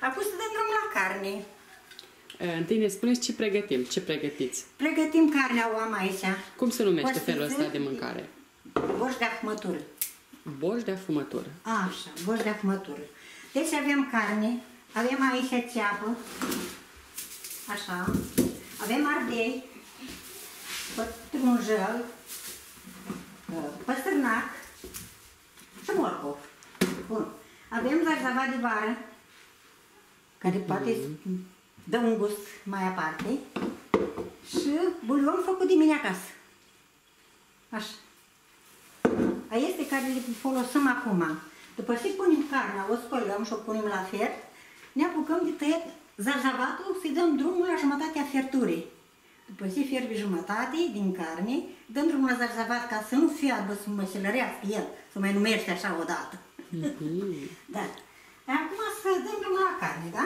Acum să dăm drumul la carne. Întâi ne spuneți ce pregătim, ce pregătiți. Pregătim carnea, o am aici. Cum se numește Costiță, felul ăsta de mâncare? Borș de afumătură. Borș de afumătură. Așa, borș de afumătură. Deci avem carne, avem aici ceapă, așa, avem ardei, pătrunjel, păstârnac și morcov. Bun. Avem zarzavat de vară, care poate dă un gust mai aparte, și bulion făcut de mine acasă. Așa. Aia este care le folosim acum. După ce punem carnea, o spălăm și o punem la fiert, ne apucăm de tăiat zarzavatul, să-i dăm drumul la jumătatea fierturii. După ce fierbe jumătate din carne, dăm drumul la zarzavat ca să nu fiarbă, să măcelărească el, să mai numește așa odată. Da. Acum să dăm drumul la carne, da?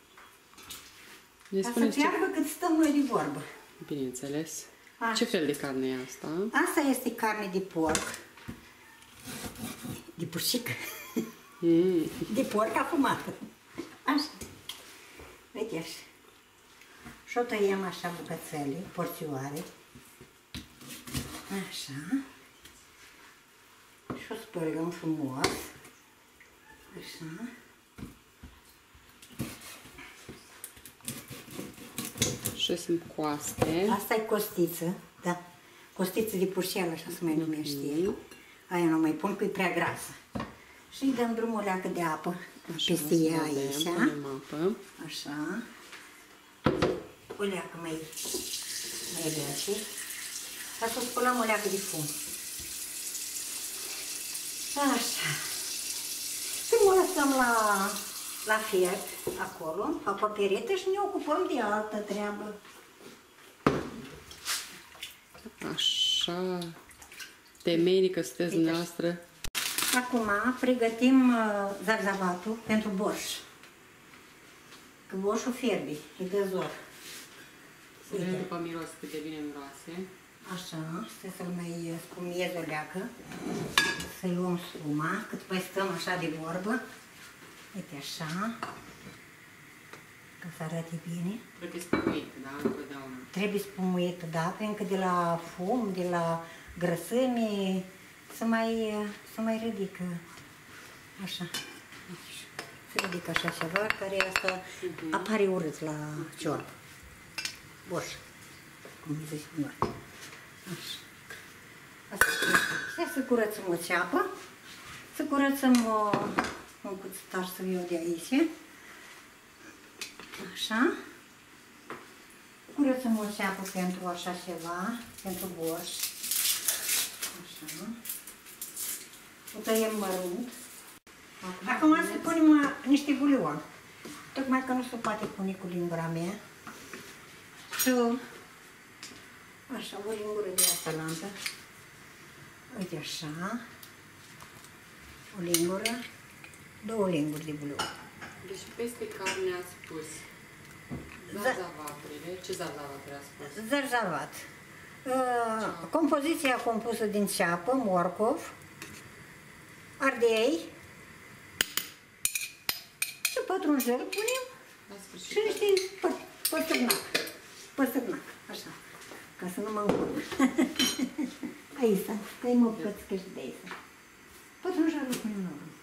Ca să fiarbă cât stăm noi de vorbă. Bineînțeles. Așa. Ce fel de carne e asta? Asta este carne de porc. De purcică. De porc afumată. Așa. Uite așa. Și o tăiem așa bucățele, porțioare. Așa. Și o spălăm frumos. Așa. Și sunt coaste. Asta e costiță, da. Costiță de purcel, așa se mai numește. Aia nu mai pun, că e prea grasă. Și îi dăm drumul leacă de apă peste ea aici. Punem apă. Așa. O leacă mai rece. Ca să spălăm o leacă de fum. Așa. Și o lăsăm la fiert, acolo, acoperită, și ne ocupăm de altă treabă. Așa. Temeinică sunteți dumneavoastră. Acum pregătim zarzavatul pentru borș. Că borșul fierbe, îi dă zor. Să vedem după miros cât de bine miroase. Așa, să-l mai spumiez o leacă, să-i luăm spuma, cât mai stăm așa de vorbă. Uite așa, ca să arate bine. Trebuie spumuit, da? Întotdeauna. Trebuie spumuit, da, pentru că de la fum, de la grăsime, se mai ridică așa. Se ridică așa ceva, care asta apare urât la ciorb. Borș, cum zice noi. Așa. Asta să curățăm o ceapă, să curățăm un cuțitar să iau de aici. Așa. Curățăm o ceapă pentru așa ceva, pentru borș. Așa. O tăiem mărunt. Acum să punem niște bulion. Tocmai că nu se poate pune cu lingura mea. Și așa, o lingură de asta lantă. Uite așa. O lingură, două linguri de bulion. Deci peste carne ați pus zarzavaturile. Ce zarzavaturi ați pus? Zarzavat. Compoziția compusă din ceapă, morcov, ardei și pătrunjel punem și niște păstârnac. Păstârnac, așa, ca să nu mă încurc. Aici, că-i mă pățcă și de aici. Pătrunjelul punem la urmă.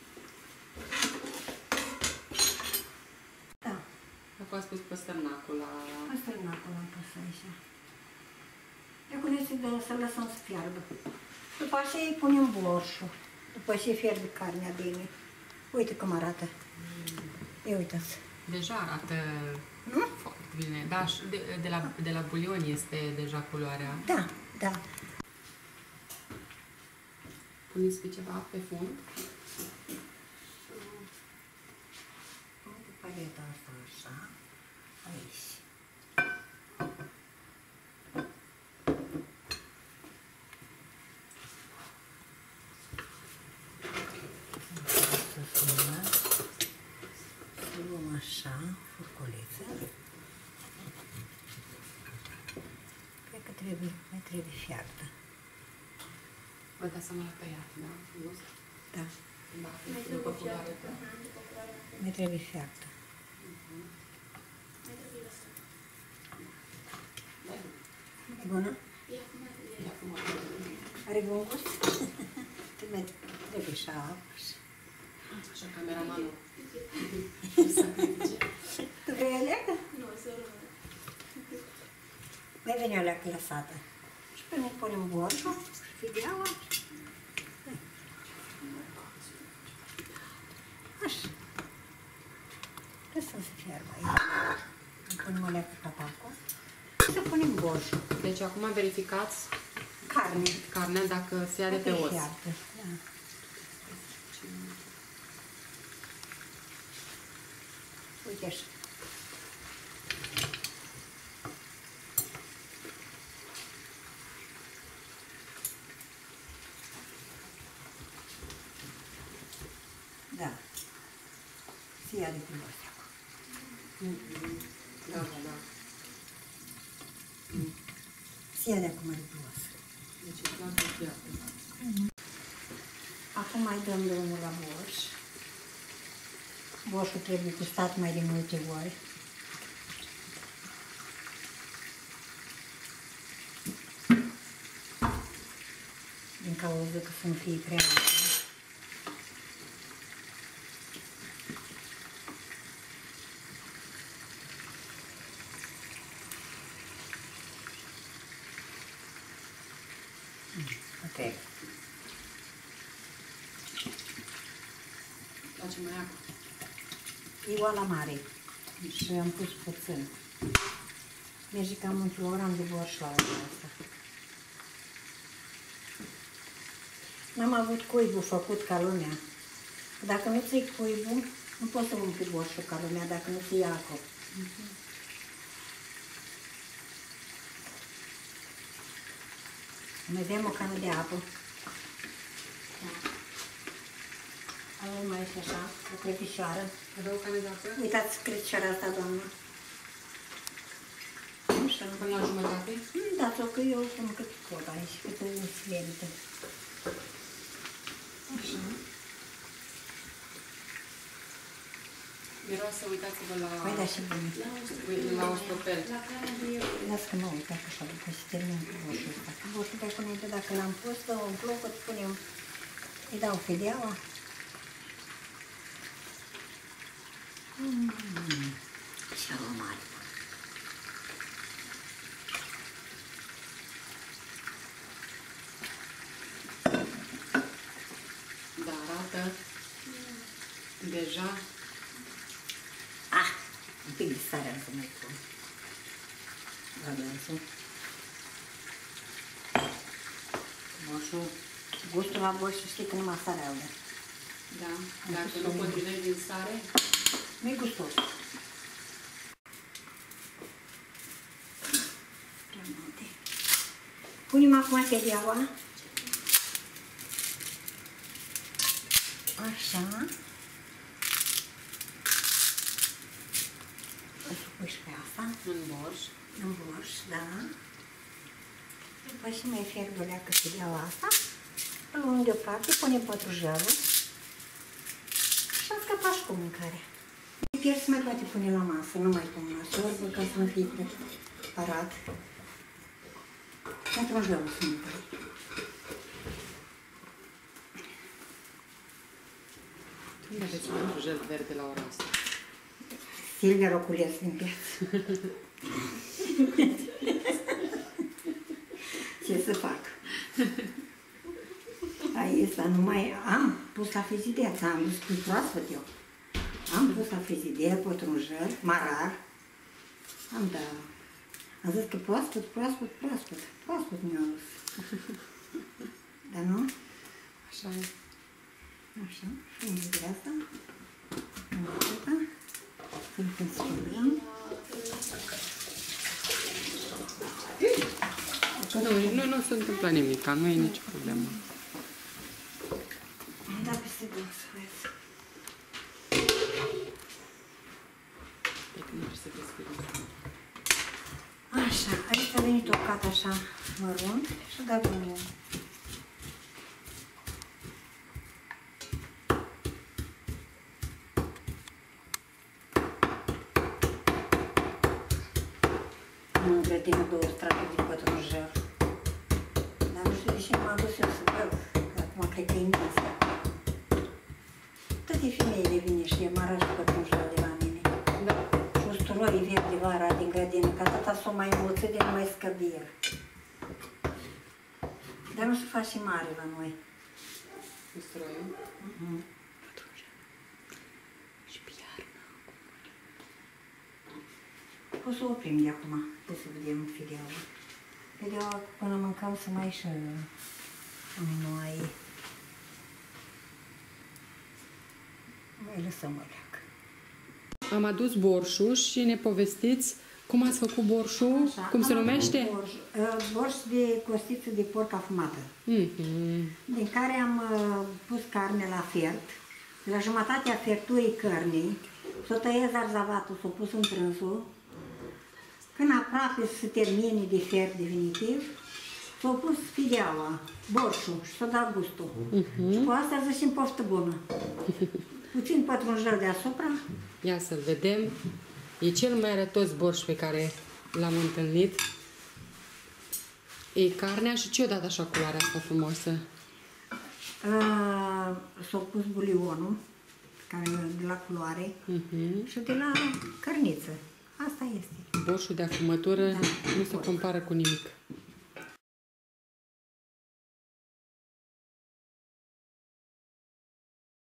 Da. Acum ați pus păstărnacul la... Păstârnacul am pus aici. Acum este să lăsăm să fiarbă. După aceea îi punem borșul. După ce fierbe carnea bine. Uite cum arată. Ia uitați. Deja arată foarte bine. Da, și de la bulion este deja culoarea. Da, da. Puneți pe ceva pe fund. Uite paleta asta așa. Aici. Așa, furculiță. Cred că mai trebuie fiartă. Vă dați seama la tăiat, da? Da. Da, după culoare. Mai trebuie fiartă. E bună? Are bun gust? Trebuie și apă. Așa, cameramanul. Tu vrei aleagă? Nu, să rămână. Mai vine aleagă lăsată. Și pe noi punem borșul și fideaua. Așa. Lăsăm să fiarbă aici. Punem aleagă capacul. Și să punem borșul. Deci acum verificați carnea dacă se ia de pe os. Fiarbă, da. Uite așa. Da. Se ia de pe os acum. Da, da, da. Se ia de acum de pe os. Deci e clar că fiartă. Acum mai dăm drumul la borș. Borșul trebuie gustat mai de multe ori. Din cauza că să nu fie prea apă. Ok. Facem mai apă. E oala mare și am pus puțin. Merge cam 1 kilogram de borș la ora asta. N-am avut cuibul făcut ca lumea. Dacă nu ții cuibul, nu poți să umpli borșul ca lumea dacă nu ții apă. Mai avem o cană de apă. Avem mai și așa, o cretișoară. Avea o cană de apă? Uitați cretișoara asta, doamnă. Așa. Până la jumătate? Dați-o că eu pun cât pot aici, cât îți merită. Așa. Miroase, uitați-vă la... Păi da, și bine. La ostropel. Las că mă uit așa, după să termin cu borșul ăsta. Borșul de înainte, dacă l-am pus, dă un clopot, punem, îi dau fideaua. Și o mare. Da, arată deja. Un pic de sare am să mai pun. La dânsul. Borșul, gustul la borș, știi că numai sare au de. Da, dacă nu potrivești din sare, Nu-i gustos. Punem acum fideaua. Așa. O să pui și pe asta. în borș. În borș, da. După și mai fierb o leacă fideaua asta. Îl luăm deoparte, punem pătrunjelul. Și am scăpat și cu mâncarea. Pier se mai poate pune la masă, nu mai pun la ciorbă, ca să nu fie preparat. Pătrunjelul să nu pui. Unde aveți un gel verde la ora asta? Silvia Rocules din piață. Ce să fac? Asta numai am pus la frigider, am dus cu proaspăt eu. Am pus la frigider, pătrunjel, marar. Am zis că proaspăt mi-a dus. Dar nu? Așa e. Așa, și în de asta. În atâta. Să-l consumăm. Nu se întâmplă nimic, nu e nicio problemă. Da, peste dos, vezi. E că nu trebuie să descrie. Așa, aici a venit tocat așa mărunt și dat drumul. grădină 2 straturi de pătrunjel. Dar nu știu de ce m-am dus eu să văd, că acum cred că e imens. Toate femeile vine și de maraj cu pătrunjel de la mine. Da. Și usturorii verdi vara din grădină, că atâta s-o mai înmulțit de nu mai scăp de el. Dar nu se face mare la noi. Usturoiul. Și pe iarnă. O să oprim de acum, o să vedem fideaua. Fideaua până mâncăm să mai și noi. Mai lăsăm o leacă. Am adus borșul și ne povestiți cum ați făcut borșul, Așa, cum se am numește? borș de costiță de porc afumată, din care am pus carne la fert. La jumătatea ferturii cărnii, s-o tăiez arzavatul, s-o pus în trânsul. Când aproape să se termine de fert definitiv, s-o pus fideaua, borșul și s-o dat gustul. Și cu asta zicem poftă bună. Puțin pătrunjel deasupra. Ia să-l vedem. E cel mai arătos borș pe care l-am întâlnit. E carnea și ce-o dat așa culoarea asta frumoasă? S-a pus bulionul, care e de la culoare, și de la cărniță. Asta este. Borșul de afumătură Da, nu se compară cu nimic.